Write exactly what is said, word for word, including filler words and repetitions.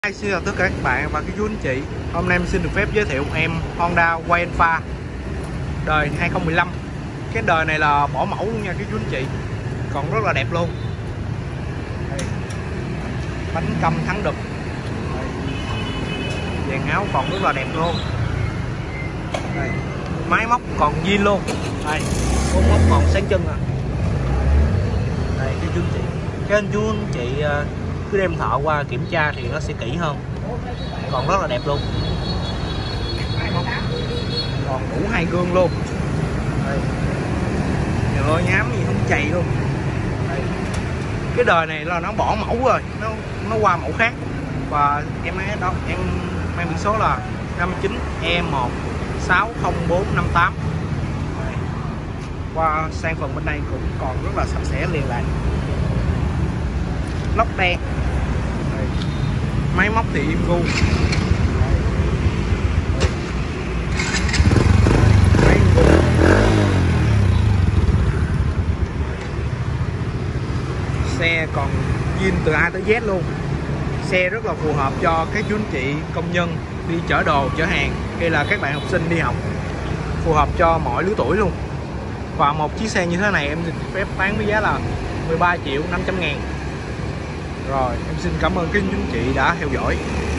Hi, xin chào tất cả các bạn và các chú anh chị. Hôm nay em xin được phép giới thiệu em Honda Wayanfa đời hai không một lăm. Cái đời này là bỏ mẫu luôn nha các chú anh chị, còn rất là đẹp luôn. Đây. Bánh căm thắng đực, dàn áo còn rất là đẹp luôn. Đây. Máy móc còn zin luôn. Đây, cốt móc còn sáng chân à. Đây các chú anh chị, các anh chú anh chị cứ đem thợ qua kiểm tra thì nó sẽ kỹ hơn, còn rất là đẹp luôn, còn đủ hai gương luôn. Đây. Trời ơi, nhám gì không chày luôn. Đây. Cái đời này là nó bỏ mẫu rồi, nó nó qua mẫu khác, và em ấy đó, em mang biển số là năm chín E một sáu không bốn năm tám. Đây. Qua sang phần bên đây cũng còn rất là sạch sẽ liền lại, lốc đen. Đây. Máy móc thì im gu. Xe còn zin từ A tới Z luôn. Xe rất là phù hợp cho các chú anh chị công nhân đi chở đồ, chở hàng, hay là các bạn học sinh đi học, phù hợp cho mọi lứa tuổi luôn. Và một chiếc xe như thế này em xin phép bán với giá là mười ba triệu năm trăm ngàn. Rồi em xin cảm ơn các chú anh chị đã theo dõi.